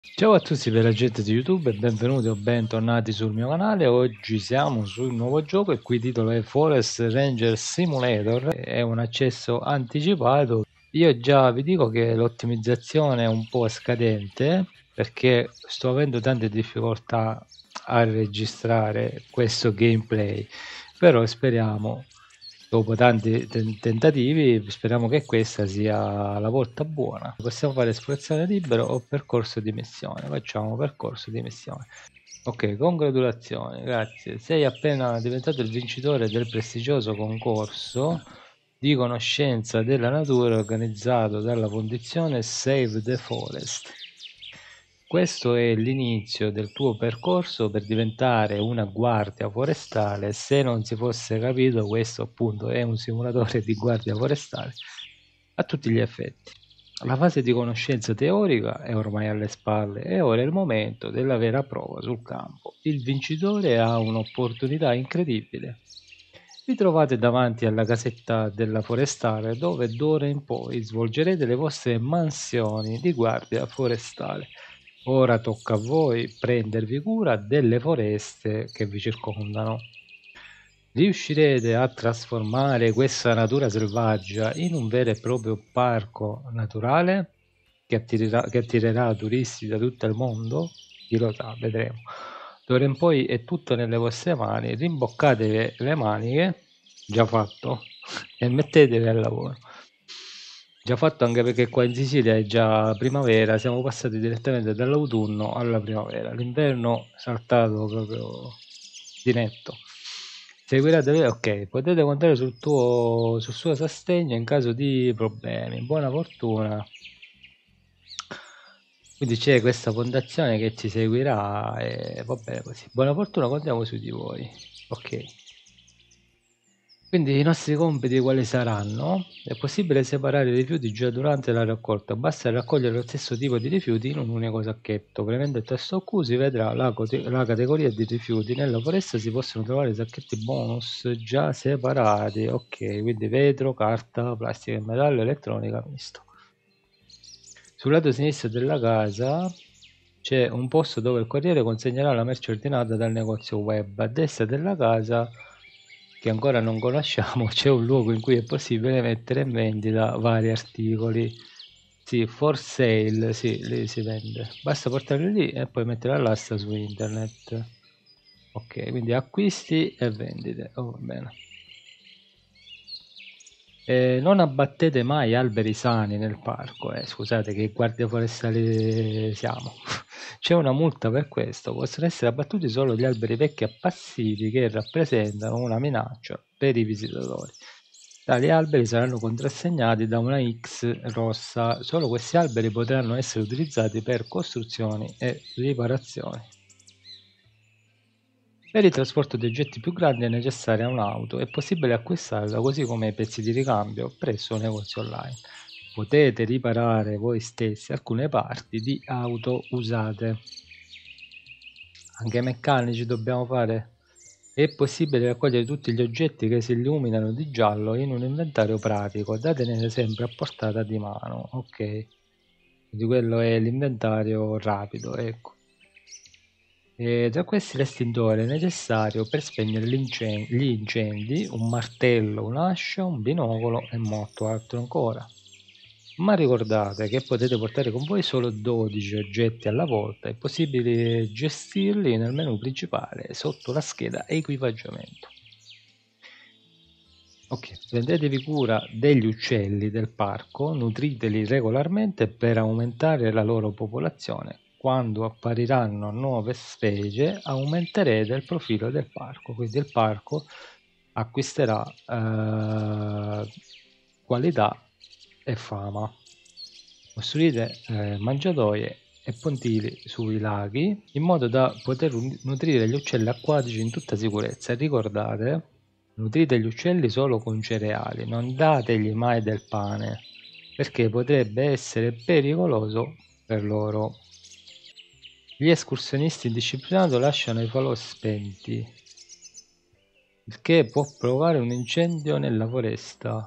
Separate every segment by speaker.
Speaker 1: Ciao a tutti per la gente di YouTube e benvenuti o bentornati sul mio canale. Oggi siamo sul nuovo gioco il cui titolo è Forest Ranger Simulator. È un accesso anticipato. Io già vi dico che l'ottimizzazione è un po' scadente perché sto avendo tante difficoltà a registrare questo gameplay, però speriamo, dopo tanti tentativi, speriamo che questa sia la volta buona. Possiamo fare esplorazione libera o percorso di missione. Facciamo percorso di missione. Ok, congratulazioni, grazie. Sei appena diventato il vincitore del prestigioso concorso di conoscenza della natura organizzato dalla fondazione Save the Forest. Questo è l'inizio del tuo percorso per diventare una guardia forestale. Se non si fosse capito, questo appunto è un simulatore di guardia forestale a tutti gli effetti. La fase di conoscenza teorica è ormai alle spalle e ora è il momento della vera prova sul campo. Il vincitore ha un'opportunità incredibile. Vi trovate davanti alla casetta della forestale dove d'ora in poi svolgerete le vostre mansioni di guardia forestale. Ora tocca a voi prendervi cura delle foreste che vi circondano. Riuscirete a trasformare questa natura selvaggia in un vero e proprio parco naturale che attirerà turisti da tutto il mondo? Chi lo sa, vedremo. D'ora in poi è tutto nelle vostre mani, rimboccatevi le maniche, già fatto, e mettetevi al lavoro. Già fatto anche perché qua in Sicilia è già primavera, siamo passati direttamente dall'autunno alla primavera, l'inverno saltato proprio di netto. Seguirà ok, potete contare sul suo sostegno in caso di problemi. Buona fortuna. Quindi c'è questa fondazione che ci seguirà e va bene così. Buona fortuna, contiamo su di voi. Ok. Quindi i nostri compiti quali saranno? È possibile separare i rifiuti già durante la raccolta, basta raccogliere lo stesso tipo di rifiuti in un unico sacchetto. Premendo il tasto Q si vedrà la categoria di rifiuti. Nella foresta si possono trovare sacchetti bonus già separati. Ok, quindi vetro, carta, plastica e metallo, elettronica, misto. Sul lato sinistro della casa c'è un posto dove il corriere consegnerà la merce ordinata dal negozio web. A destra della casa, che ancora non conosciamo, c'è un luogo in cui è possibile mettere in vendita vari articoli. Sì, for sale, sì, lì si vende. Basta portarli lì e poi mettere l'asta su internet. Ok, quindi acquisti e vendite. Oh, va bene. Non abbattete mai alberi sani nel parco, scusate che guardia forestali siamo. C'è una multa per questo, possono essere abbattuti solo gli alberi vecchi appassiti che rappresentano una minaccia per i visitatori. Tali alberi saranno contrassegnati da una X rossa, solo questi alberi potranno essere utilizzati per costruzioni e riparazioni. Per il trasporto di oggetti più grandi è necessaria un'auto, è possibile acquistarla così come i pezzi di ricambio presso un negozio online. Potete riparare voi stessi alcune parti di auto usate. Anche ai meccanici dobbiamo fare. È possibile raccogliere tutti gli oggetti che si illuminano di giallo in un inventario pratico, datene sempre a portata di mano. Ok, quindi quello è l'inventario rapido, ecco. Tra questi l'estintore è necessario per spegnere gli incendi, un martello, un'ascia, un binocolo e molto altro ancora. Ma ricordate che potete portare con voi solo 12 oggetti alla volta, è possibile gestirli nel menu principale sotto la scheda equipaggiamento. Ok, prendetevi cura degli uccelli del parco, nutriteli regolarmente per aumentare la loro popolazione. Quando appariranno nuove specie, aumenterete il profilo del parco, quindi il parco acquisterà qualità e fama. Costruite mangiatoie e pontili sui laghi in modo da poter nutrire gli uccelli acquatici in tutta sicurezza. E ricordate, nutrite gli uccelli solo con cereali, non dategli mai del pane, perché potrebbe essere pericoloso per loro. Gli escursionisti indisciplinati lasciano i falò spenti, il che può provocare un incendio nella foresta.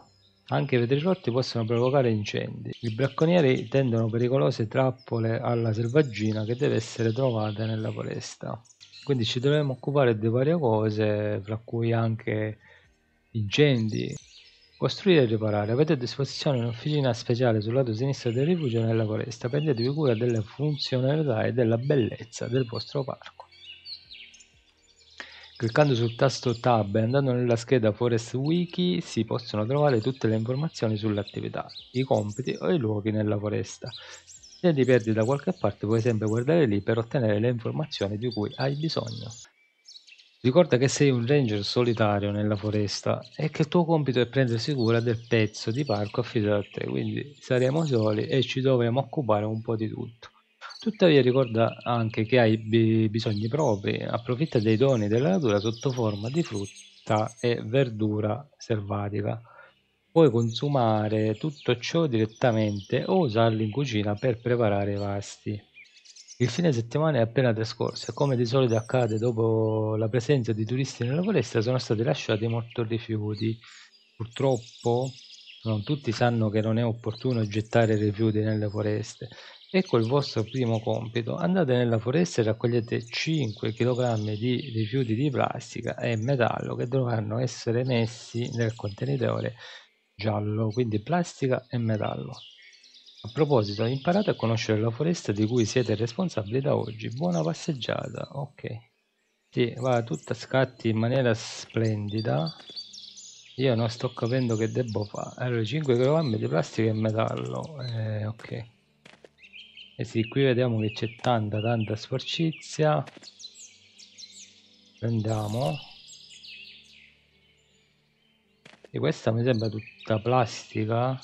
Speaker 1: Anche i vetri rotti possono provocare incendi. I bracconieri tendono pericolose trappole alla selvaggina che deve essere trovata nella foresta. Quindi ci dovremo occupare di varie cose, fra cui anche incendi. Costruire e riparare. Avete a disposizione un'officina speciale sul lato sinistro del rifugio nella foresta. Prendetevi cura delle funzionalità e della bellezza del vostro parco. Cliccando sul tasto Tab e andando nella scheda Forest Wiki si possono trovare tutte le informazioni sulle attività, i compiti o i luoghi nella foresta. Se ti perdi da qualche parte puoi sempre guardare lì per ottenere le informazioni di cui hai bisogno. Ricorda che sei un ranger solitario nella foresta e che il tuo compito è prendersi cura del pezzo di parco affidato a te, quindi saremo soli e ci dovremo occupare un po' di tutto. Tuttavia ricorda anche che hai bisogni propri, approfitta dei doni della natura sotto forma di frutta e verdura selvatica. Puoi consumare tutto ciò direttamente o usarli in cucina per preparare i pasti. Il fine settimana è appena trascorso e come di solito accade dopo la presenza di turisti nella foresta sono stati lasciati molti rifiuti. Purtroppo non tutti sanno che non è opportuno gettare rifiuti nelle foreste. Ecco il vostro primo compito. Andate nella foresta e raccogliete 5 kg di rifiuti di plastica e metallo che dovranno essere messi nel contenitore giallo, quindi plastica e metallo. A proposito, imparate a conoscere la foresta di cui siete responsabili da oggi. Buona passeggiata. Ok. Sì, va tutto a scatti in maniera splendida. Io non sto capendo che devo fare. Allora, 5 kg di plastica e metallo. Ok. E sì, qui vediamo che c'è tanta sporcizia. Prendiamo. E questa mi sembra tutta plastica.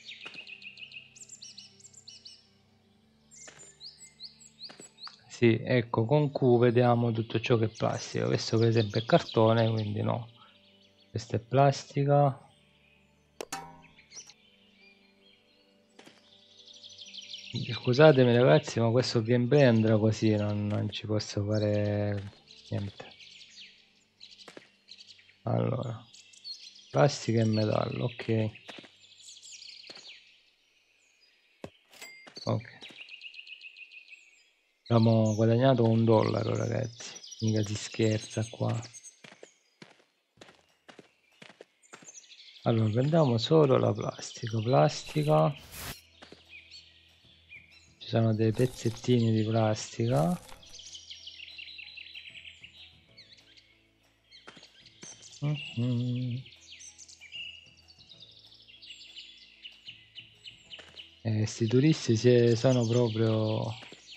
Speaker 1: Sì, ecco, con Q vediamo tutto ciò che è plastica. Questo per esempio è cartone, quindi no. Questa è plastica. Scusatemi ragazzi, ma questo gameplay andrà così, non ci posso fare niente. Allora, plastica e metallo, ok. Ok. Abbiamo guadagnato $1, ragazzi. Mica si scherza qua. Allora, prendiamo solo la plastica. Plastica. Ci sono dei pezzettini di plastica. Sti turisti sono proprio...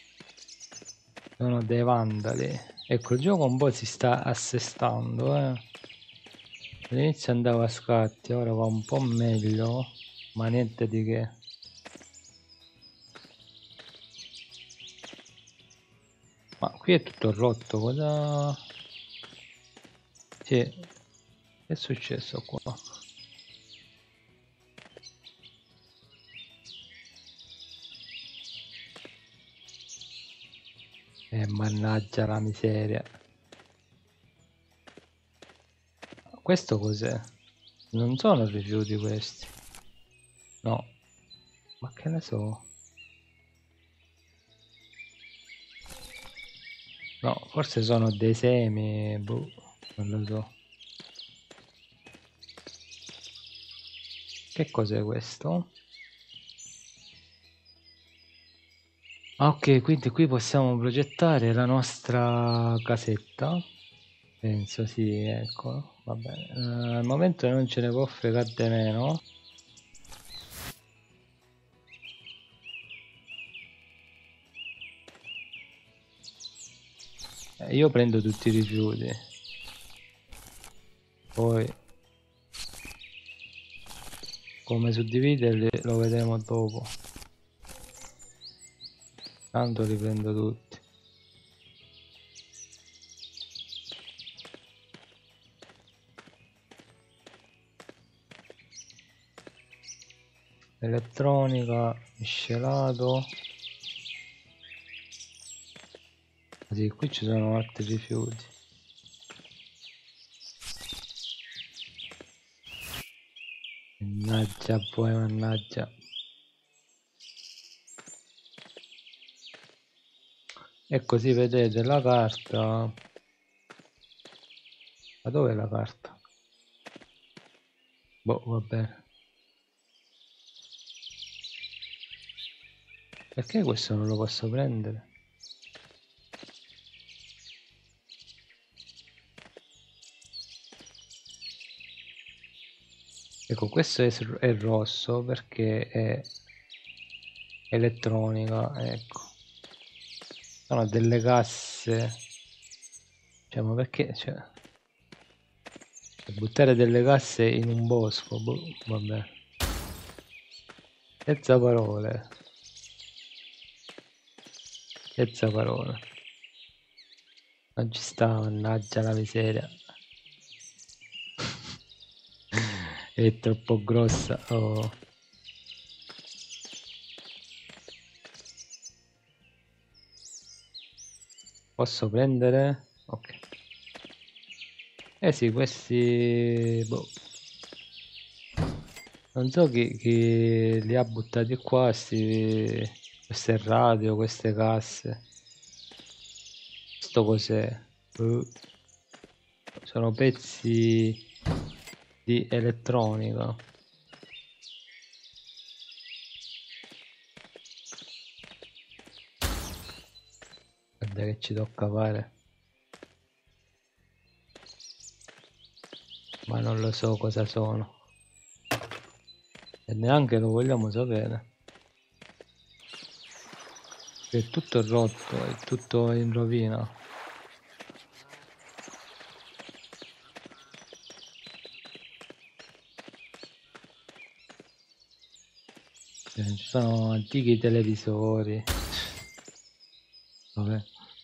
Speaker 1: sono dei vandali. Ecco, il gioco un po' si sta assestando, All'inizio andava a scatti, ora va un po' meglio, ma niente di che. Ma qui è tutto rotto, cosa... Sì, che è successo qua? Mannaggia la miseria. Questo cos'è? Non sono rifiuti questi. No. Ma che ne so? No, forse sono dei semi, boh, non lo so. Che cos'è questo? Ah, ok, quindi qui possiamo progettare la nostra casetta. Penso sì, ecco, va bene. Al momento non ce ne può fregare di meno. Io prendo tutti i rifiuti. Poi come suddividerli lo vedremo dopo. Tanto li prendo tutti. Elettronica, miscelato. Sì, qui ci sono altri rifiuti. Mannaggia, poi mannaggia. E così vedete la carta. Ma dov'è la carta? Boh, va bene. Perché questo non lo posso prendere? Ecco, questo è rosso perché è elettronica, ecco. Sono delle casse. Cioè, ma perché? Cioè, buttare delle casse in un bosco, boh, vabbè. Senza parole. Senza parole. Non ci sta, mannaggia la miseria. È troppo grossa. Oh. Posso prendere? Ok. Eh sì, questi... Boh. Non so chi li ha buttati qua, queste radio, queste casse. Questo cos'è? Sono pezzi di elettronica. Guarda che ci tocca fare. Ma non lo so cosa sono. E neanche lo vogliamo sapere. È tutto rotto, è tutto in rovina. Ci sono antichi televisori. Vabbè.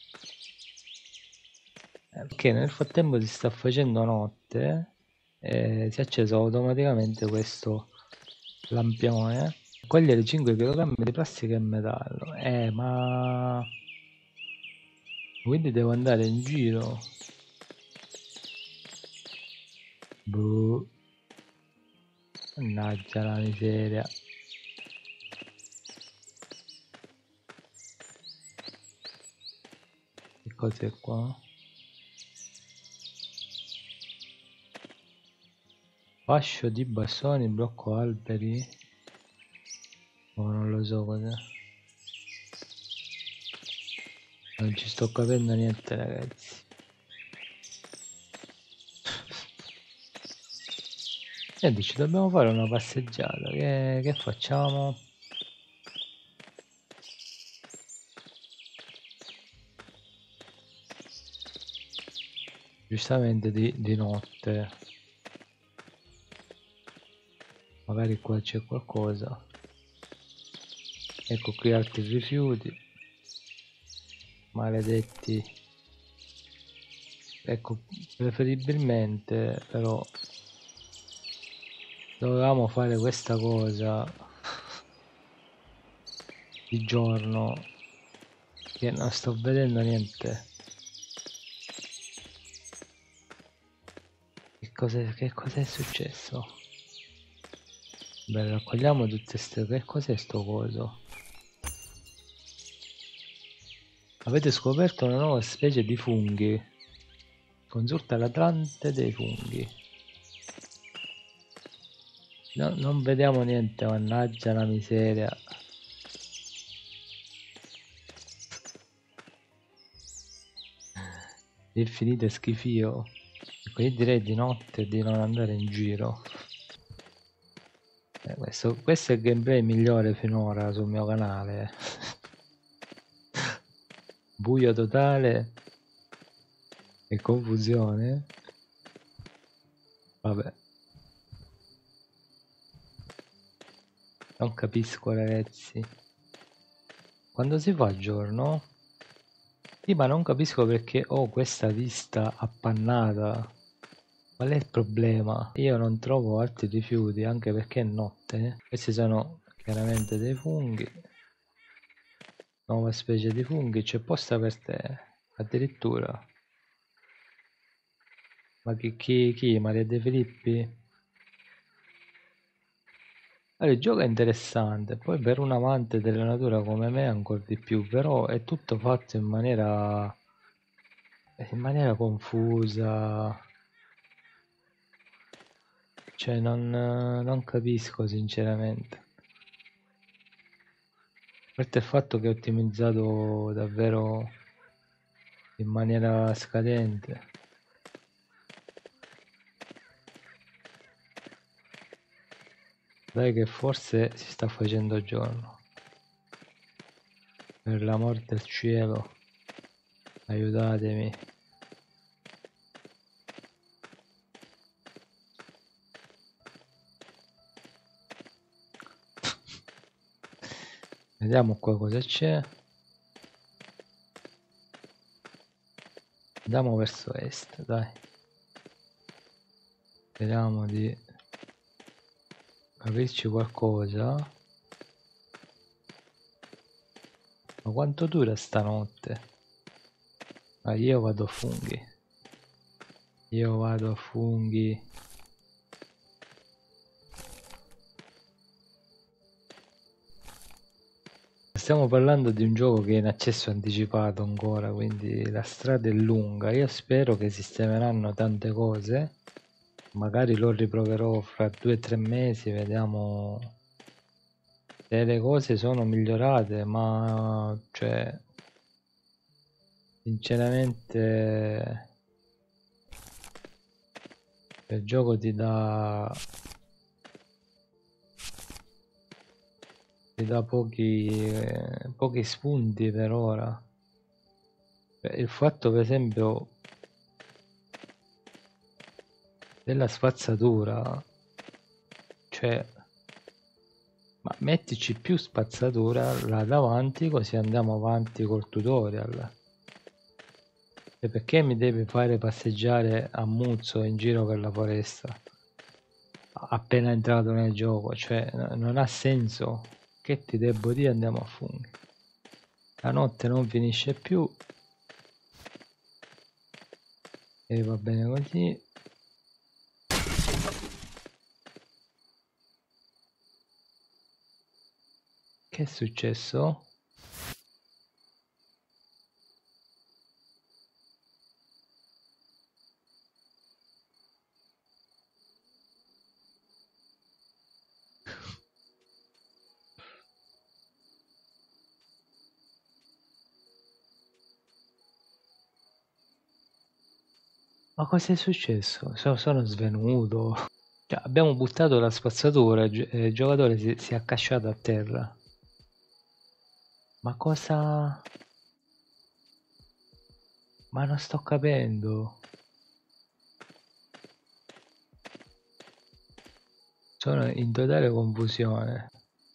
Speaker 1: Perché nel frattempo si sta facendo notte e si è acceso automaticamente questo lampione. Cogliere 5 kg di plastica e metallo. Ma... Quindi devo andare in giro. Boh. Mannaggia la miseria. Che cos'è qua? Fascio di bastoni, blocco alberi. Oh, non lo so cos'è. Non ci sto capendo niente, ragazzi. E dici, dobbiamo fare una passeggiata. Che facciamo? Giustamente di notte. Magari qua c'è qualcosa. Ecco qui altri rifiuti. Maledetti. Ecco, preferibilmente però dovevamo fare questa cosa di giorno, che non sto vedendo niente. Che cos'è successo? Beh, raccogliamo tutte queste... Che cos'è sto coso? Avete scoperto una nuova specie di funghi. Consulta l'Atlante dei funghi. No, non vediamo niente, mannaggia la miseria. Infinito schifio. Ecco, io direi di notte di non andare in giro. Questo è il gameplay migliore finora sul mio canale. Buio totale e confusione. Vabbè. Non capisco, ragazzi. Quando si fa giorno? Sì, ma non capisco perché ho questa vista appannata. Qual è il problema? Io non trovo altri rifiuti, anche perché è notte. Questi sono chiaramente dei funghi. Nuova specie di funghi, c'è posta per te. Addirittura. Ma chi? Maria De Filippi? Allora, il gioco è interessante, poi per un amante della natura come me ancora di più, però è tutto fatto in maniera confusa, cioè non capisco sinceramente. A parte il fatto che è ottimizzato davvero in maniera scadente. Dai che forse si sta facendo giorno. Per l'amor del cielo, aiutatemi. Vediamo qua cosa c'è. Andiamo verso est, dai. Speriamo di capirci qualcosa. Ma quanto dura stanotte? Ah, io vado a funghi. Io vado a funghi. Stiamo parlando di un gioco che è in accesso anticipato ancora, quindi la strada è lunga. Io spero che sistemeranno tante cose. Magari lo riproverò fra 2 o 3 mesi, vediamo se le cose sono migliorate, ma cioè sinceramente il gioco ti dà pochi spunti per ora. Il fatto per esempio della spazzatura, cioè, ma mettici più spazzatura là davanti così andiamo avanti col tutorial. E perché mi devi fare passeggiare a muzzo in giro per la foresta appena entrato nel gioco? Cioè, non ha senso. Che ti devo dire? Andiamo a funghi. La notte non finisce più e va bene così. Che è successo? Ma cosa è successo? Sono svenuto. Cioè, abbiamo buttato la spazzatura e il giocatore si è accasciato a terra. Ma cosa? Ma non sto capendo. Sono in totale confusione.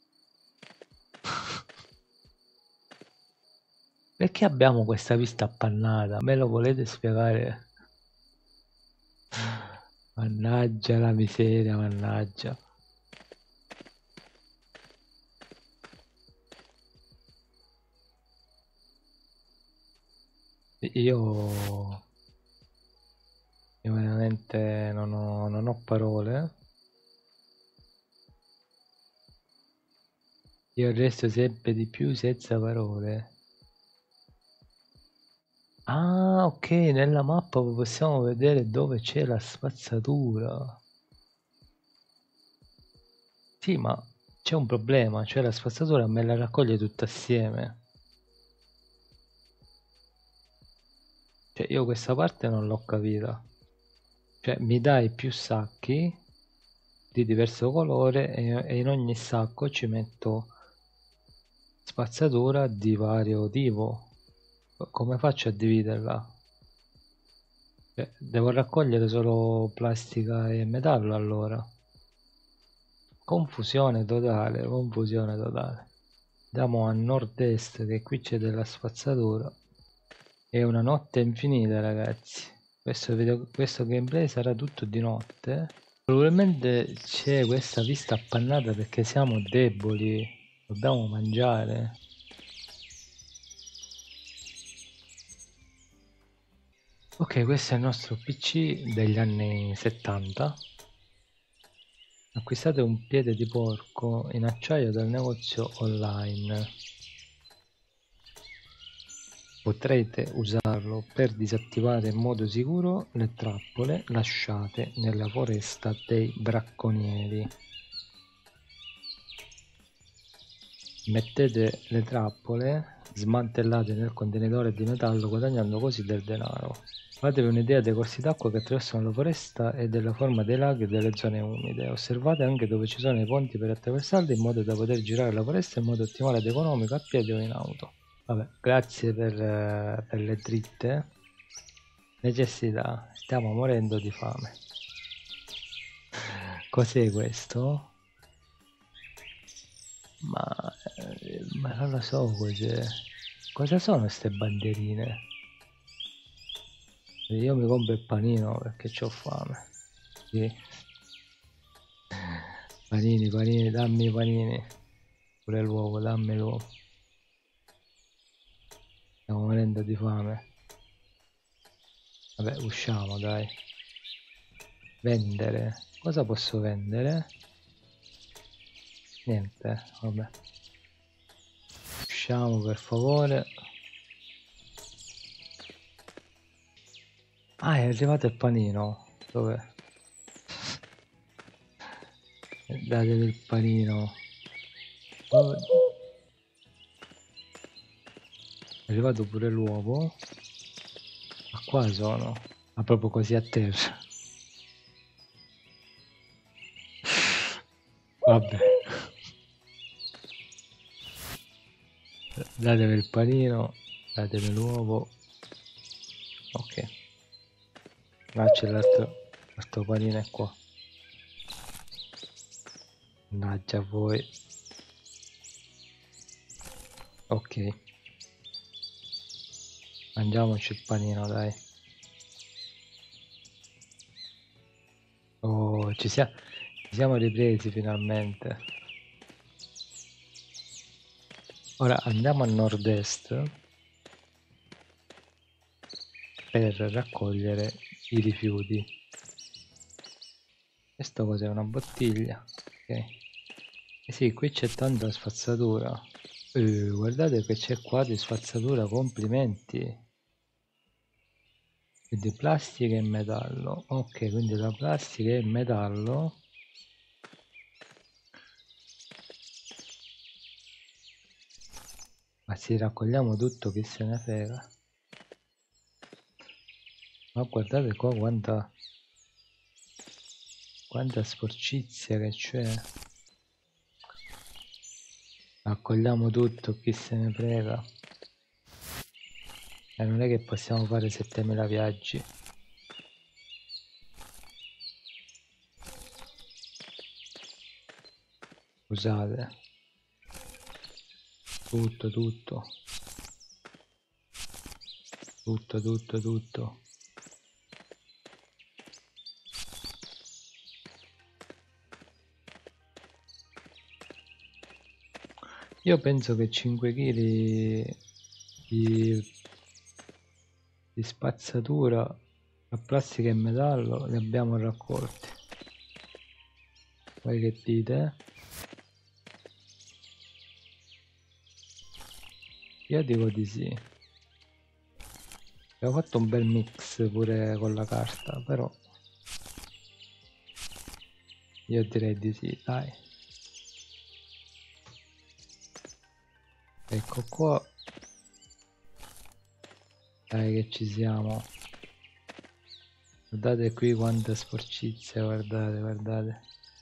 Speaker 1: Perché abbiamo questa vista appannata? Me lo volete spiegare? Mannaggia la miseria, mannaggia. Io, io veramente non ho parole. Io resto sempre di più senza parole. Ah, ok, nella mappa possiamo vedere dove c'è la spazzatura. Sì, ma c'è un problema, cioè la spazzatura me la raccoglie tutta assieme. Cioè io questa parte non l'ho capita. Cioè mi dai più sacchi di diverso colore e in ogni sacco ci metto spazzatura di vario tipo. Come faccio a dividerla? Cioè, devo raccogliere solo plastica e metallo allora. Confusione totale, confusione totale. Andiamo a nord-est che qui c'è della spazzatura. È una notte infinita ragazzi. Questo gameplay sarà tutto di notte. Probabilmente c'è questa vista appannata perché siamo deboli. Dobbiamo mangiare. Ok, questo è il nostro PC degli anni 70. Acquistate un piede di porco in acciaio dal negozio online. Potrete usarlo per disattivare in modo sicuro le trappole lasciate nella foresta dei bracconieri. Mettete le trappole smantellate nel contenitore di metallo, guadagnando così del denaro. Fatevi un'idea dei corsi d'acqua che attraversano la foresta e della forma dei laghi e delle zone umide. Osservate anche dove ci sono i ponti per attraversarli in modo da poter girare la foresta in modo ottimale ed economico a piedi o in auto. Vabbè, grazie per le dritte. Necessità, stiamo morendo di fame. Cos'è questo? Ma non lo so cos'è. Cosa sono queste bandierine? Io mi compro il panino perché ho fame. Sì. Panini, panini, dammi i panini. Pure l'uovo, dammi l'uovo. Stiamo morendo di fame. Vabbè, usciamo, dai. Vendere. Cosa posso vendere? Niente, vabbè. Usciamo per favore. Ah, è arrivato il panino. Dov'è? Datevi il panino. Oh. È arrivato pure l'uovo. Ma qua sono. Ma proprio così a terra. Vabbè. Datevi il panino. Datevi l'uovo. Ok. Là c'è l'altro panino è qua. Mannaggia voi. Ok. Mangiamoci il panino, dai. Oh, ci siamo ripresi finalmente. Ora andiamo a nord-est per raccogliere i rifiuti. Questo cos'è? Una bottiglia. Ok. Eh sì, qui c'è tanta spazzatura. Guardate che c'è qua di spazzatura, complimenti. Quindi plastica e metallo. Ok, quindi la plastica e il metallo. Ma se raccogliamo tutto, chi se ne frega. Ma guardate qua quanta sporcizia che c'è. Raccogliamo tutto, chi se ne frega. E non è che possiamo fare 7000 viaggi. Scusate. Tutto. Io penso che 5 kg di spazzatura a plastica e metallo li abbiamo raccolti. Voi che dite? Io dico di sì. Abbiamo fatto un bel mix pure con la carta, però io direi di sì, dai. Ecco qua. Dai che ci siamo. Guardate qui quanta sporcizia, guardate.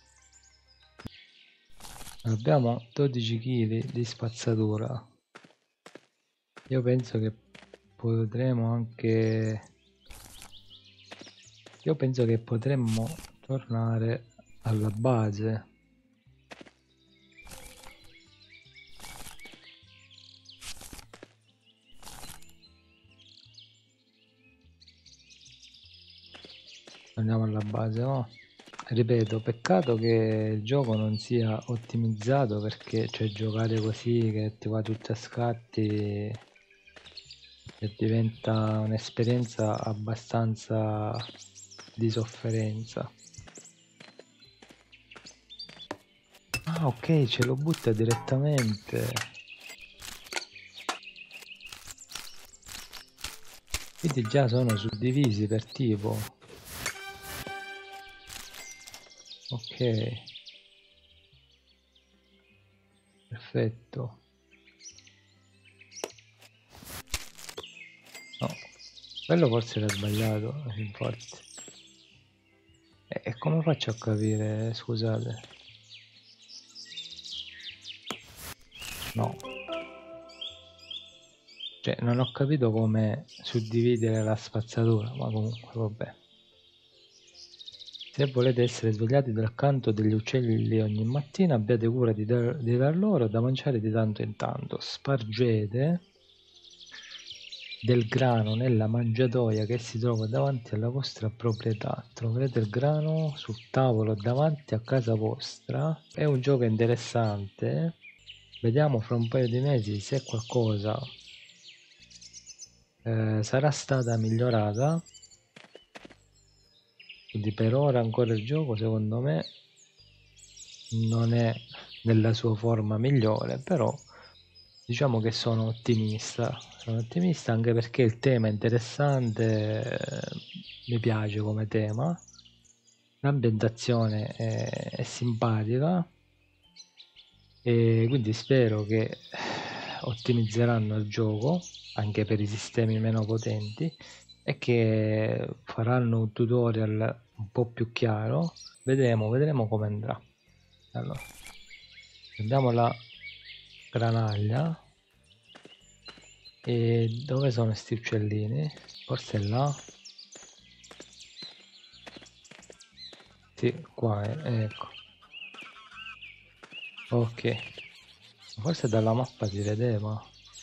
Speaker 1: Abbiamo 12 kg di spazzatura. Io penso che potremo anche... Io penso che potremmo tornare alla base. Andiamo alla base, no? Ripeto, peccato che il gioco non sia ottimizzato, perché cioè giocare così che ti va tutto a scatti e diventa un'esperienza abbastanza di sofferenza. Ah, ok, ce lo butta direttamente. Quindi già sono suddivisi per tipo. Ok, perfetto. No, quello forse era sbagliato, infatti. E come faccio a capire, scusate? No, cioè non ho capito come suddividere la spazzatura, ma comunque vabbè. Se volete essere svegliati dal canto degli uccelli ogni mattina, abbiate cura di dar loro da mangiare di tanto in tanto. Spargete del grano nella mangiatoia che si trova davanti alla vostra proprietà. Troverete il grano sul tavolo davanti a casa vostra. È un gioco interessante. Vediamo fra un paio di mesi se qualcosa sarà stata migliorata. Quindi per ora ancora il gioco secondo me non è nella sua forma migliore, però diciamo che sono ottimista anche perché il tema è interessante, mi piace come tema, l'ambientazione è simpatica e quindi spero che ottimizzeranno il gioco anche per i sistemi meno potenti e che faranno un tutorial un po' più chiaro. Vedremo come andrà. Allora, prendiamo la granaglia. E dove sono sti uccellini? Forse è là? Sì, qua ecco. Ok. Forse dalla mappa si vedeva.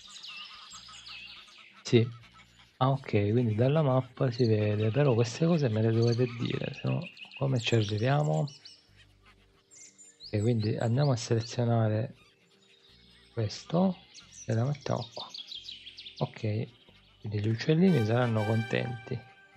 Speaker 1: Sì. Ah ok, quindi dalla mappa si vede, però queste cose me le dovete dire, se no come ci arriviamo? Ok, quindi andiamo a selezionare questo e la mettiamo qua. Ok, quindi gli uccellini saranno contenti.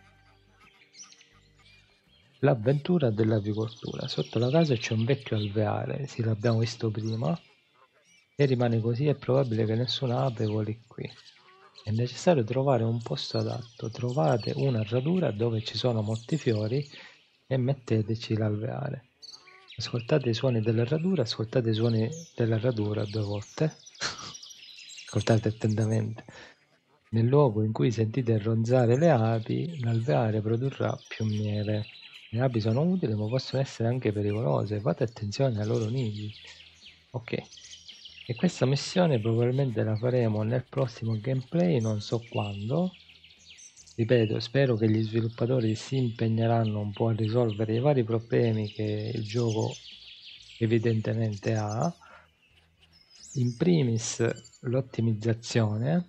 Speaker 1: L'avventura dell'avicoltura. Sotto la casa c'è un vecchio alveare, sì, l'abbiamo visto prima. Se rimane così è probabile che nessuna ape voli qui. È necessario trovare un posto adatto. Trovate una radura dove ci sono molti fiori e metteteci l'alveare. Ascoltate i suoni della radura, ascoltate i suoni della radura 2 volte. Ascoltate attentamente. Nel luogo in cui sentite ronzare le api, l'alveare produrrà più miele. Le api sono utili ma possono essere anche pericolose, fate attenzione ai loro nidi. Ok, e questa missione probabilmente la faremo nel prossimo gameplay, non so quando. Ripeto, spero che gli sviluppatori si impegneranno un po' a risolvere i vari problemi che il gioco evidentemente ha. In primis l'ottimizzazione,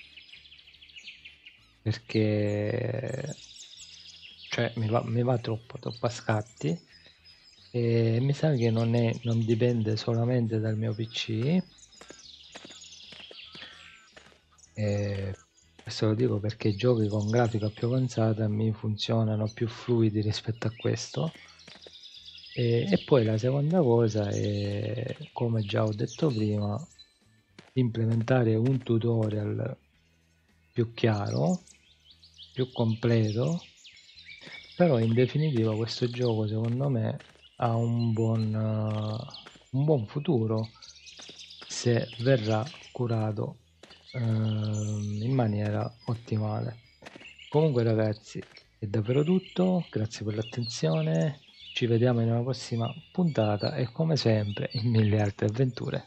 Speaker 1: perché cioè mi va troppo a scatti e mi sa che non dipende solamente dal mio PC. Questo lo dico perché i giochi con grafica più avanzata mi funzionano più fluidi rispetto a questo. E poi la seconda cosa è, come già ho detto prima, implementare un tutorial più chiaro, più completo, però in definitiva questo gioco secondo me ha un buon futuro se verrà curato in maniera ottimale. Comunque ragazzi è davvero tutto, grazie per l'attenzione, ci vediamo in una prossima puntata e come sempre in mille altre avventure.